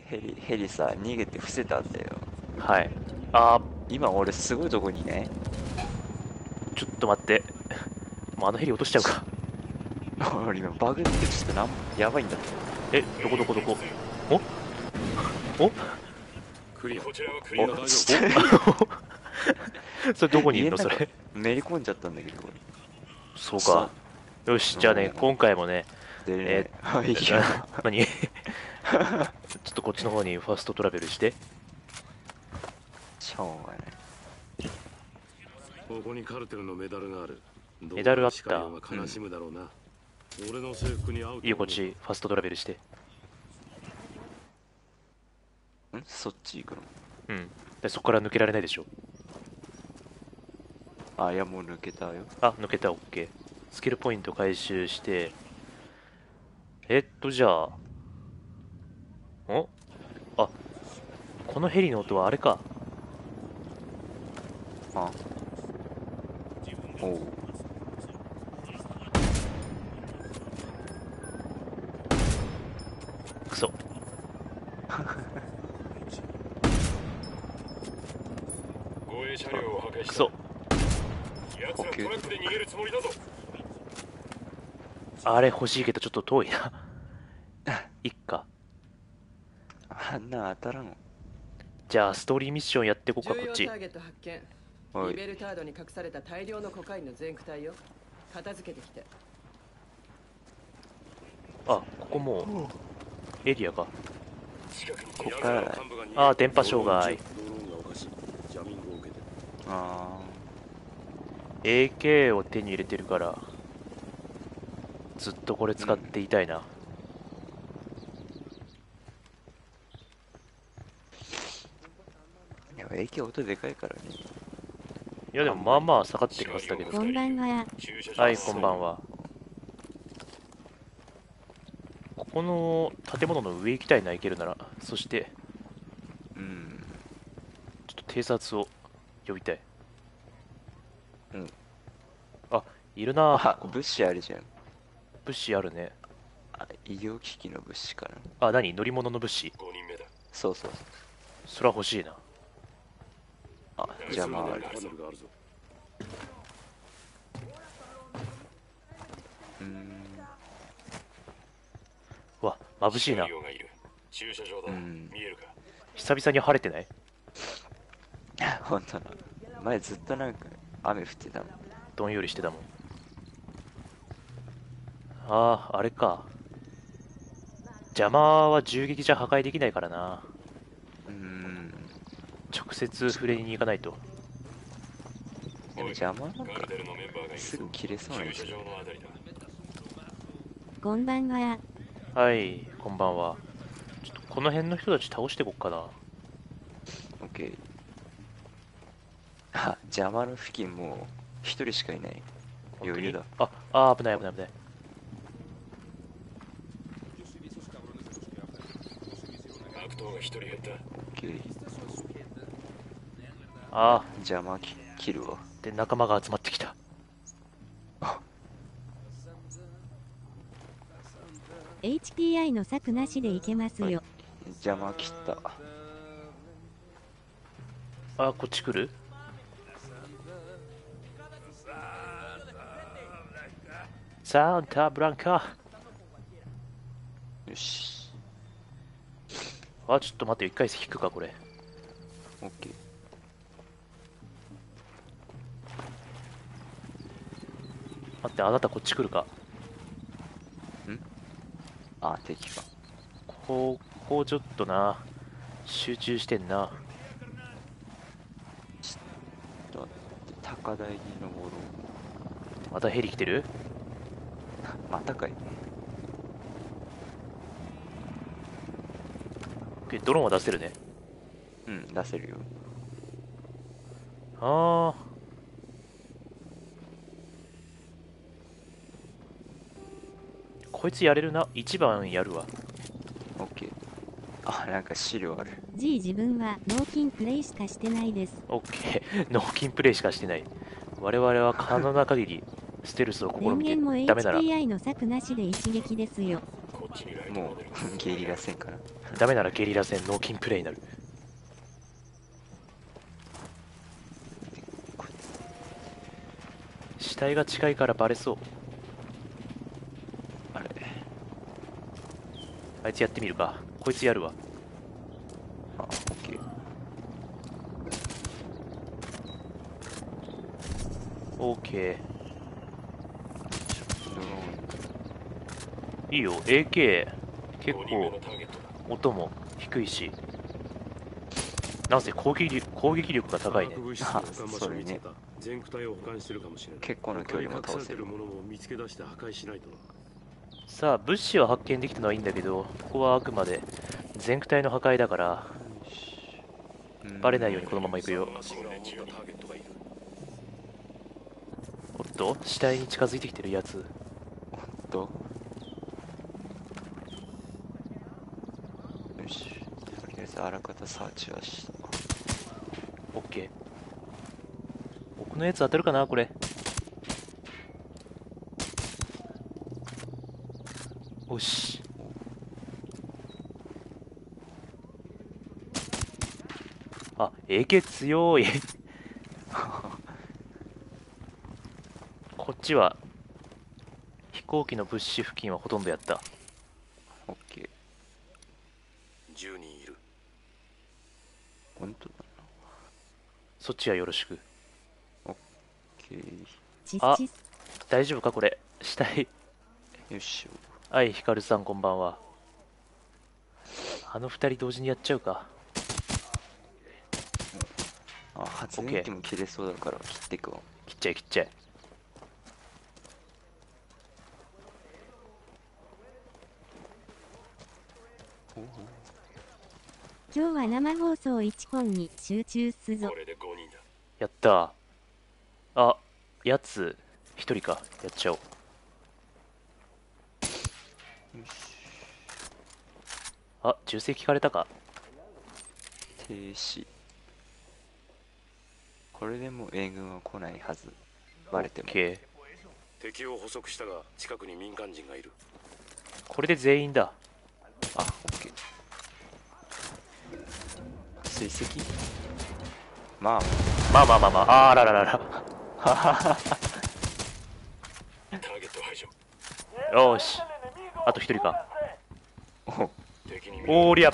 ヘリさ、逃げて伏せたんだよ。 はい。あ今俺すごいとこにいない？ ー、ちょっと待って。もうあのヘリ落としちゃうか。 俺今バグってちょっとやばいんだって。 どこどこどこ。おクリア。こちらはクリアだ。大丈それどこにいるのそれ。 めり込んじゃったんだけど俺。 そうか。よし、じゃあね、今回もね、 でね、いいよ。 何ちょっとこっちの方にファーストトラベルして。 しょうがない。 夫。ここにカルテルのメダルがある。 メダルあった。 悲しむだろうな。俺の制服に合う。 いいよ、こっち、ファーストトラベルして。 そっち行くの？ うん。で、そこから抜けられないでしょ。 あ、いやもう抜けたよ。 あ、抜けた、オッケー。スキルポイント回収して、じゃあ、あ、このヘリの音はあれか。 あ、おう。 クソ。 護衛車両を破壊した。 クソ。 奴らトラックで逃げるつもりだぞ。 あれ欲しいけどちょっと遠いな。いっか。 あんな当たらん。 じゃあストーリーミッションやってこっか、こっち。 重要ターゲット発見。リベルタードに隠された大量のコカインの全躯体を片付けてきて。 あ、ここもうエリアか。 こっからだ。 あ、電波障害。 あー AK を手に入れてるからずっとこれ使っていたいな。 でも AK 音でかいからね。 いやでもまあまあ下がってるはずだけど。 こんばんは。 はい、こんばんは。ここの建物の上行きたいな、行けるなら。そしてちょっと偵察を呼びたい。あ、いるな。 あ、物資あるじゃん。 物資あるね。 あ、医療機器の物資かあ、 な。 何？乗り物の物資。 そうそう。 それは欲しいな。 あ、邪魔ある。 わ、眩しいな。久々に晴れてない？ ほんとだ。前ずっとなんか雨降ってたもん。 どんよりしてたもん。ああ、あれか。邪魔は銃撃じゃ破壊できないからな。直接触れに行かないと。 でも邪魔なんかすぐ切れそうなんですよ。 こんばんは。 はい、こんばんは。ちょっとこの辺の人たち倒してこっかな。 オッケー。あ、邪魔の付近もう一人しかいない。余裕だ。 あ、危ない危ない危ない。 悪党が一人減った。 オッケー。 ああ、 邪魔切るわ。 で、仲間が集まってきた。 HPI の策なしでいけますよ。 邪魔切った。 あ、こっち来る？サンタブランカ。 よし。 あ、ちょっと待って、一回引くか、これ。 オッケー。 待って、あなたこっち来るか。 あ、敵か。 ここちょっとな、集中してんな。 ちょっと待って、高台に登ろう。 またヘリ来てる？ またかい。 ドローンは出せるね。 出せるよ。 ああ。こいつやれるな。1番やるわ。 オッケー。あ、なんか資料ある。 G 自分は脳筋プレイしかしてないです。 オッケー。脳筋プレイしかしてない。我々は可能な限りステルスを試みて電源もダメなら。 HPI の策なしで一撃ですよ。 もうゲリラ戦かな。 ダメならゲリラ戦脳筋プレイになる。死体が近いからバレそう。 あれ、 あいつやってみるか。こいつやるわ。 あ、オッケー。 オーケドロー。いいよ AK 結 5人目構のターゲットだ。 音も低いし、なんせ攻撃力が高いね。 化学物質の保管場所を見つけた。全躯体を保管してるかもしれない。 結構な距離も倒せる。 他に隠されてるものも見つけ出して破壊しないとな。 さあ物資は発見できたのはいいんだけど、ここはあくまで全躯体の破壊だからバレないようにこのまま行くよ。 足が思ったターゲットがいる。 おっと死体に近づいてきてるやつ。 とよし、とりあえずあらかたサーチはした。 オッケー。奥のやつ当たるかなこれ。よし。あ、AK 強いこっちは飛行機の物資付近はほとんどやった。 オッケー。 10人いる。 本当だな。 そっちはよろしく。 オッケー。 あチスチス。 大丈夫かこれ。死体。 よし。 はい、ヒカルさんこんばんは。あの二人同時にやっちゃうか。 あ、発電機も切れそうだから切っていくわ。 切っちゃえ切っちゃえ。 今日は生放送1本に集中すぞこ。れで5人だ。 やったー。あ、やつ一人か。やっちゃおう。あ、銃声聞かれたか。 停止。これでもう援軍は来ないはず。バレても。 OK。 敵を捕捉したが近くに民間人がいる。 これで全員だ。 あ、オッケー。追跡。まあまあまあまあまあ。あらららら。 ターゲット排除。 よーし。あと一人か。 お、 敵におーりゃ。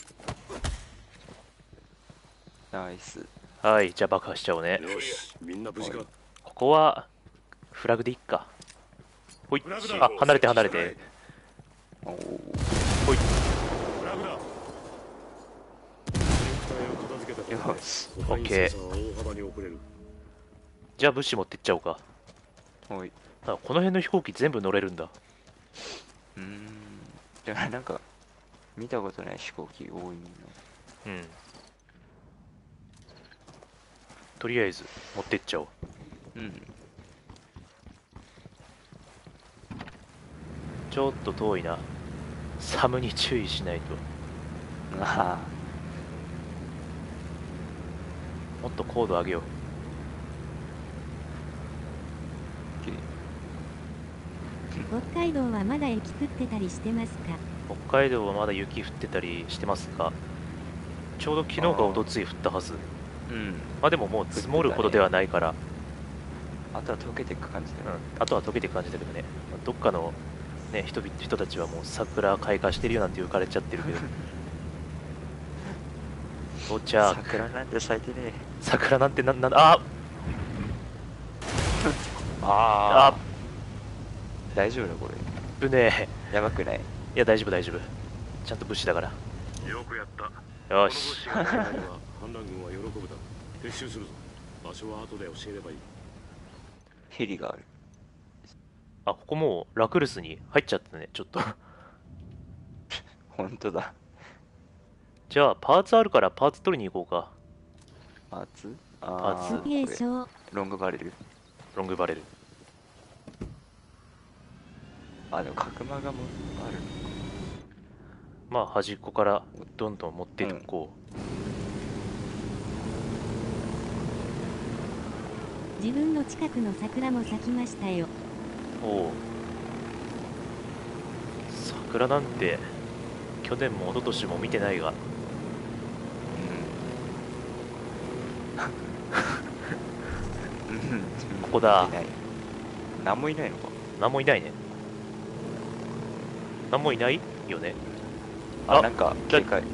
ナイス。 はい、じゃあ爆破しちゃおうね。 よし、みんな無事か。 ここはフラグでいっか。ほい。あ、離れて離れて。 おお。 ほい。 フラグだ。全体を片付けたことでよし。 他にオッケー操作は大幅に遅れる。 じゃあ物資持ってっちゃおうか。 おい。 あ、この辺の飛行機全部乗れるんだ。 でもなんか見たことない飛行機多いの。 うん。とりあえず持ってっちゃおう。 うん。 ちょっと遠いな。寒に注意しないと。 あもっと高度上げよう。 あ。OK。 北海道はまだ雪降ってたりしてますか？ 北海道はまだ雪降ってたりしてますが、ちょうど昨日かおとつい降ったはず。 うん。 まあでももう積もるほどではないから、 あとは溶けていく感じだよ。 あとは溶けていく感じだけどね。どっかの、ね、人たちはもう桜開花してるよなんて浮かれちゃってるけど。到着。 桜なんて咲いてね桜なんてあえ。ああ大丈夫だこれ。 ぶねえ。 やばくない？ いや大丈夫大丈夫。ちゃんと物資だから。 よくやった。 よし。 この物資がないのは反乱軍は喜ぶだろう。撤収するぞ。場所は後で教えればいい。 ヘリがある。 あ、ここもうラクルスに入っちゃったね、ちょっと。 本当だ。 じゃあパーツあるからパーツ取りに行こうか。 パーツ？ パーツああ。 継承。 ロングバレル。 ロングバレル。 あ、でも角間がもある。 まあ端っこからどんどん持っていこ自分の近くの桜も咲きましたよ。 う。おお。桜なんて去年も一昨年も見てないが、 うんここだ。 いない。何もいないのか。 何もいないね。何もいないよね。 なんか警戒。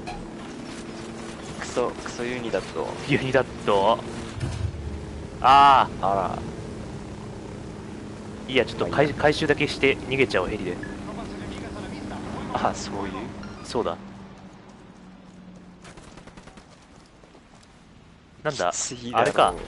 クソユニだと。 ユニだと、ああいや、ちょっと回収だけして逃げちゃおう、ヘリで。 ら、そういう。 そうだ。なんだきついだろうあれか。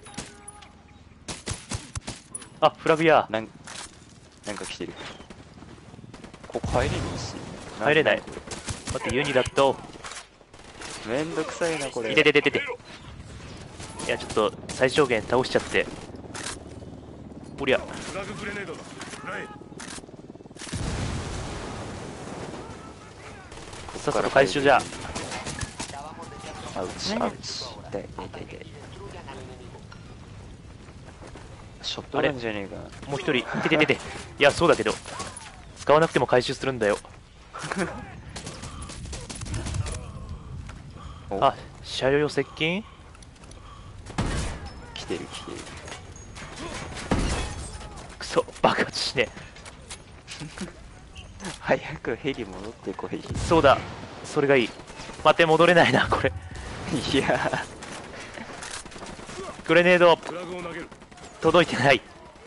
あ、フラグや。 なんか来てる。ここ入れるし。 入れない。待って、ユニだと。 めんどくさいな、これ。 いててててて。いや、ちょっと最小限倒しちゃって。おりゃ。 フラググレネードだ。フライ。 さっさと回収じゃ。 アウチ、アウチ。痛い。ショットガンじゃねえか。 もう一人、いてててて。いや、そうだけど。使わなくても回収するんだよ。 おあ、車両接近。 来てる。 クソ、爆発しね早くヘリ戻ってこい。 え。そうだ、それがいい。待って、戻れないな、これ。 いやグレネード、 フラグを投げる。 届いてない。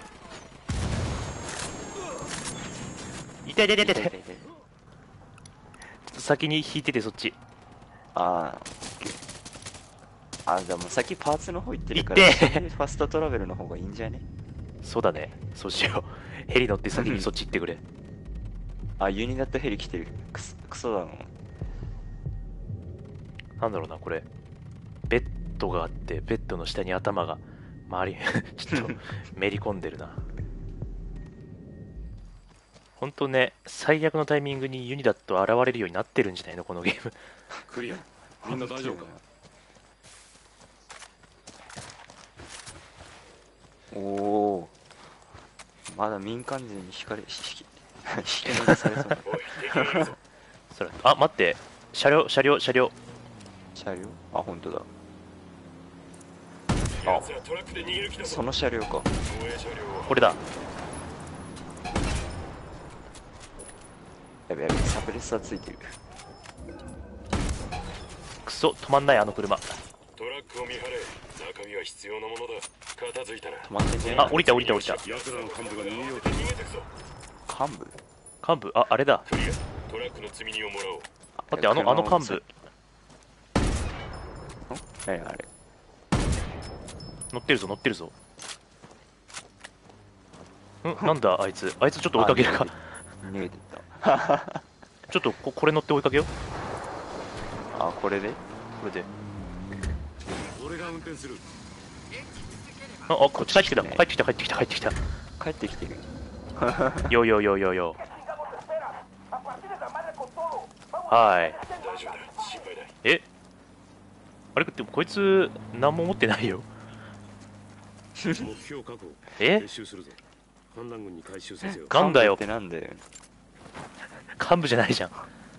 痛い痛い痛い痛い。ちょっと先に引いてて、そっち。 あー、でも先パーツの方行ってるか行ら、 ってファストトラベルの方がいいんじゃね。 そうだね、そうしよう。ヘリ乗って先にそっち行ってくれ。 ユニナットヘリ来てる。クソだもん。 なんだろうな、これ。ベッドがあって、ベッドの下に頭が周り、ちょっとめり込んでるな。ほんとね、最悪のタイミングにユニダット現れるようになってるんじゃないの、このゲーム。 クリア。みんな大丈夫か。 おおー、まだ民間人に引き抜きされそうな。 おい、敵がいるぞ。 それ、あ、待って。車両。 車両。本当だ。 奴らトラックで逃げる気だぞ。 その車両か。 防衛車両を。 これだ。 やべ、サプレッサーついてる。 クソ、止まんない、あの車。 トラックを見張れ。中身は必要なものだ。片付いたら。 止まってんじゃねえあ、降りた。 奴らの幹部が逃げようと逃げてくぞ。 幹部。 幹部、あれだ。 クリア。トラックの積み荷をもらおう。 待って、あの幹部。 何あれ。 乗ってるぞ。なんだ、あいつちょっと追いかけるか。 逃げてった。 ちょっとこれ乗って追いかけよう。 これでこれで。 俺が運転する。 こっち帰ってきた。帰ってきた。 帰ってきてる。 よ。はい。 大丈夫だ。心配ない。 え、あれでもこいつ何も持ってないよ。 目標確保。 え撤収するぞ。反乱軍に回収させよう。 ガンだよ。 幹部ってなんだよ。 幹部じゃないじゃん。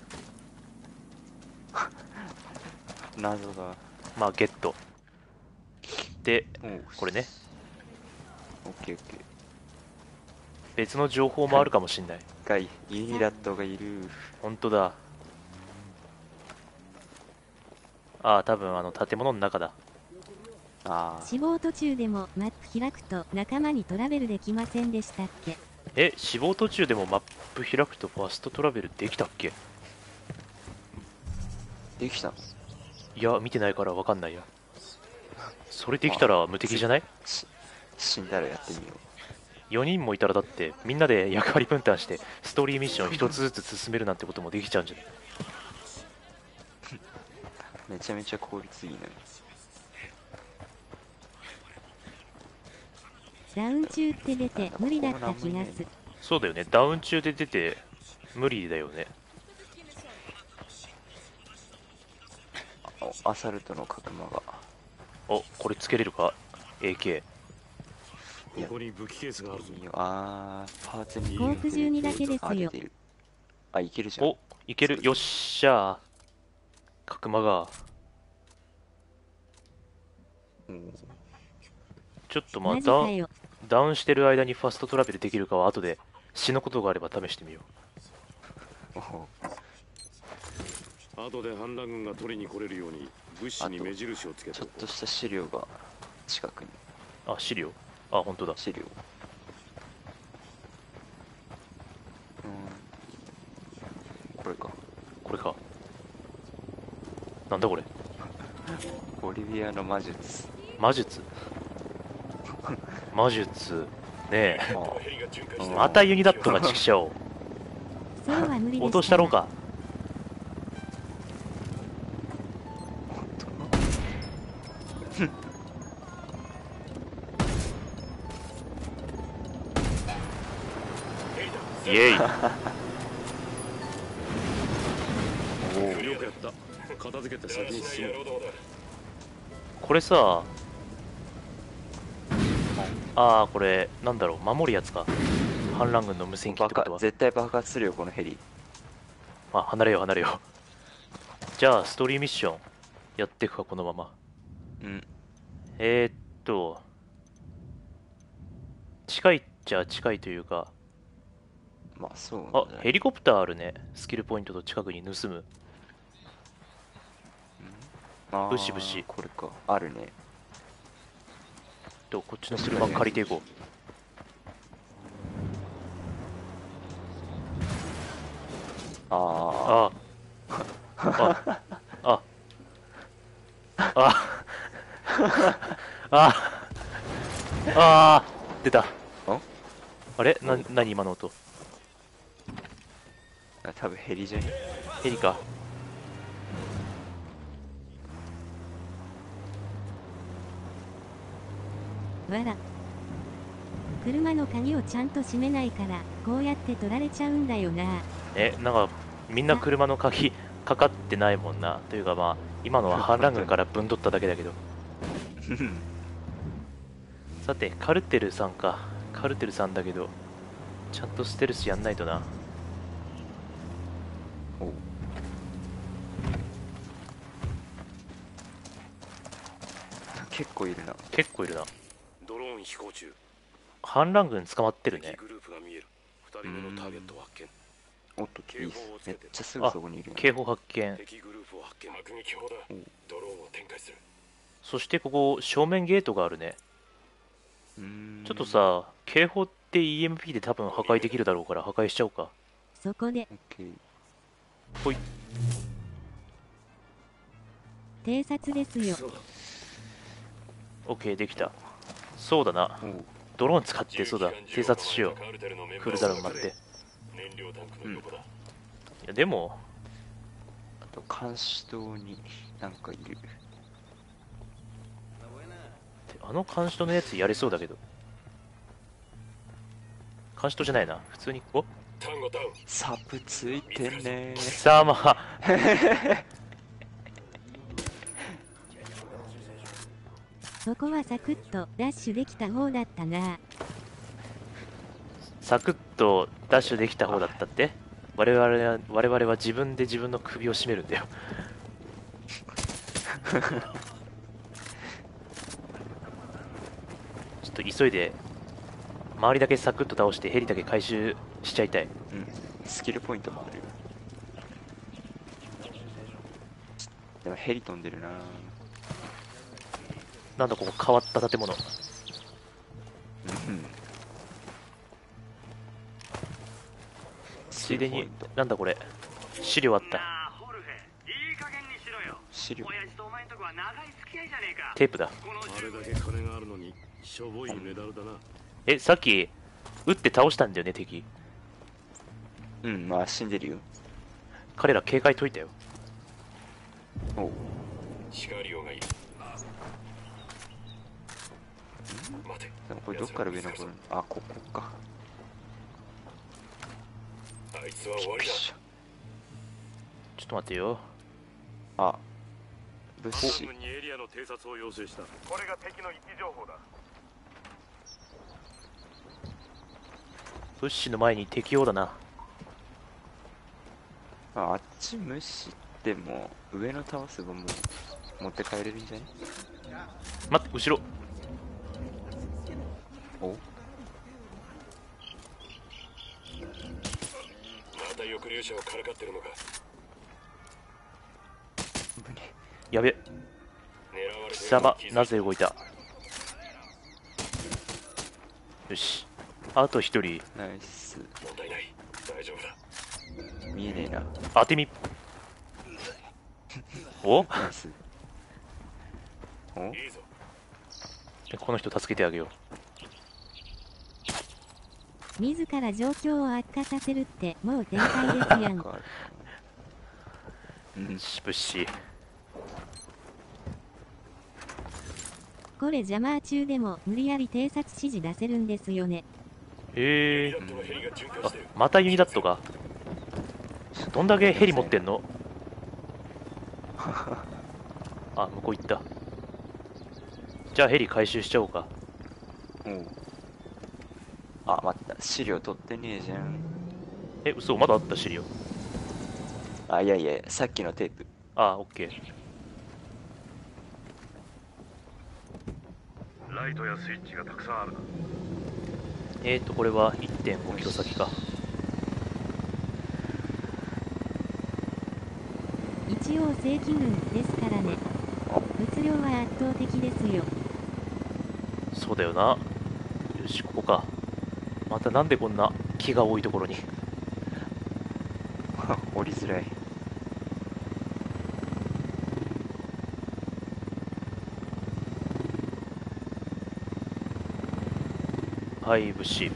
謎だ。 まあゲットで、 おうこれね。 オッケー。 別の情報もあるかもしんない。 ユニラットがいる。 本当だ。多分建物の中だ。 死亡途中でもマップ開くと仲間にトラベルできませんでしたっけ？ 死亡途中でもマップ開くとファストトラベルできたっけ？ できたの？ いや、見てないから分かんないや。それできたら無敵じゃない？ 死んだらやってみよう。 4人もいたらだってみんなで役割分担してストーリーミッション1つずつ進めるなんてこともできちゃうんじゃない？ めちゃめちゃ効率いいのよ。 ダウン中って出て無理だった気がする。 そうだよね、ダウン中で出て無理だよね。 アサルトの角間が。 これつけれるか AK。 ここに武器ケースがあるぞ。 パーツにコープ12だけですよ。 いけるじゃん。 いける。よっしゃー。角間が。ちょっとまたマジかよ。 ダウンしてる間にファストトラベルできるかは後で死ぬことがあれば試してみよおお。 後で反乱軍が取りに来れるように物資に目印をつけてちょっとした資料が近くに。 う。あ、資料。あ、本当だ。 資料。これか。 これか。なんだこれ。 ボリビアの魔術。 魔術。魔術。ねえ。またユニダットがチキシャをそれは無理です。 落としたろうか。イエイ。 よくやった。片付けて先に進む。 これさあ、これなんだろう、守るやつか。反乱軍の無線機ってことは。 絶対爆発するよこのヘリ。 あ、離れよう離れよう。じゃあストーリーミッションやっていくか、このまま。 うん。 近いっちゃ近いというか。 まあそうあ、 なんだね。 ヘリコプターあるね。スキルポイントと近くに盗む。 あーブシブシこれか。あるね。 こっちの車借りていこう。 ああああああ出た。あれ何今の音。 あ。多分ヘリじゃね。 ヘリか。 わら。車の鍵をちゃんと閉めないからこうやって取られちゃうんだよな。 なんかみんな車の鍵かかってないもんな。というかまあ今のは反乱軍からぶん取っただけだけど。さてカルテルさんか。カルテルさんだけどちゃんとステルスやんないとな。 おう。結構いるな。 結構いるな。 ドローン飛行中。 反乱軍捕まってるね。 敵グループが見える。2人目のターゲットを発見。 おっといいっす。めっちゃすぐそこにいるよ。 警報発見。 敵グループを発見。爆撃砲だ。ドローンを展開する。 そしてここ正面ゲートがあるね。ちょっとさ、警報って EMP で多分破壊できるだろうから破壊しちゃおうか。 そこでオッケー。 ほい。 偵察ですよ。 OK できた。そうだな。 おう。 ドローン使ってそうだ偵察しよう。クールダウン待って。 燃料タンクの横だ。 いやでもあと監視塔になんかいる。 あの監視塔のやつやれそうだけど。監視塔じゃないな、普通に。お、 タンゴダウン。 サプついてね貴様。 そこはサクッとダッシュできた方だったな。 サクッとダッシュできた方だったって。我々は自分で自分の首を絞めるんだよ。ちょっと急いで周りだけサクッと倒してヘリだけ回収しちゃいたい。 うん。スキルポイントもあるよ。でもヘリ飛んでるな。 なんだここ変わった建物。 うん。 ついでになんだこれ、資料あった。 資料。 テープだ。 あれだけ金があるのにしょぼいメダルだな。 さっき撃って倒したんだよね敵。 うん、まあ死んでるよ。 彼ら警戒解いたよ。 おう。 シカリオがいる。待て。 でもこれどっから上登るの？あ、ここか。 あいつは終わりだ。 ちょっと待ってよ。 あ、物資。 軍にエリアの偵察を要請した。 これが敵の位置情報だ。 物資の前に敵用だな。 あっち無視っても上の倒せばもう持って帰れるんじゃね？ 待って、後ろ。 おまた抑留者をからかってるのか。 やべ。 狙われて貴様、なぜ動いた？よし。あと一人。 ナイス。 問題ない。大丈夫だ。 見えねえな。 当てみ。おナイス。おいいぞ。 この人助けてあげよ自ら状況を悪化させるってもう天才ですやん。 うんう。しぶし。 これジャマー中でも無理やり偵察指示出せるんですよね。 へえ。 ダットのヘリが巡航あしてる。、 またユニダットが。どんだけヘリ持ってんの？あ、向こう行った。じゃあヘリ回収しちゃおうか。 おう。あ、待った。資料取ってねえじゃん。 え、嘘、まだあった資料。 あ、いやいや、さっきのテープ。 あ、オッケー。 ライトやスイッチがたくさんあるな。 これは 1.5 キロ先か。 一応正規軍ですからね。物量は圧倒的ですよ。 そうだよな。よし、ここか。またなんでこんな木が多いところに。 降りづらい。 はい物資。 よ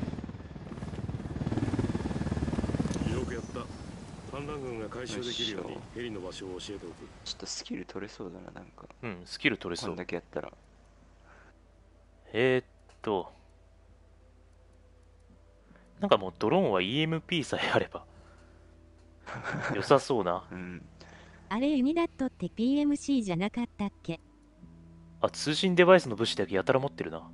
くやった。反乱軍が回収できるようにヘリの場所を教えておく。 ちょっとスキル取れそうだな、なんか。 うん、スキル取れそうこん。だけやったら。 なんかもうドローンは EMP さえあれば良さそうな。 うん。 あれユニダットって PMC じゃなかったっけ？ あ、通信デバイスの武士だけやたら持ってるな。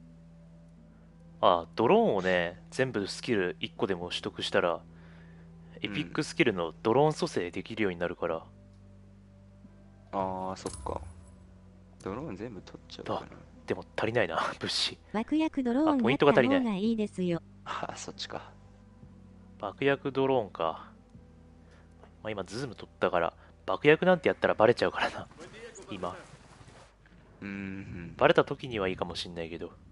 あ、ドローンをね、全部スキル1個でも取得したら、エピックスキルのドローン蘇生できるようになるから、 あー、そっか。ドローン全部取っちゃうかな。 でも足りないな、物資。 爆薬ドローンあポイだったントが足りない方がいいですよ。 あー、そっちか。 爆薬ドローンか。まあ、今、ズーム取ったから、爆薬なんてやったらバレちゃうからな。今。 うん。 バレた時にはいいかもしんないけど。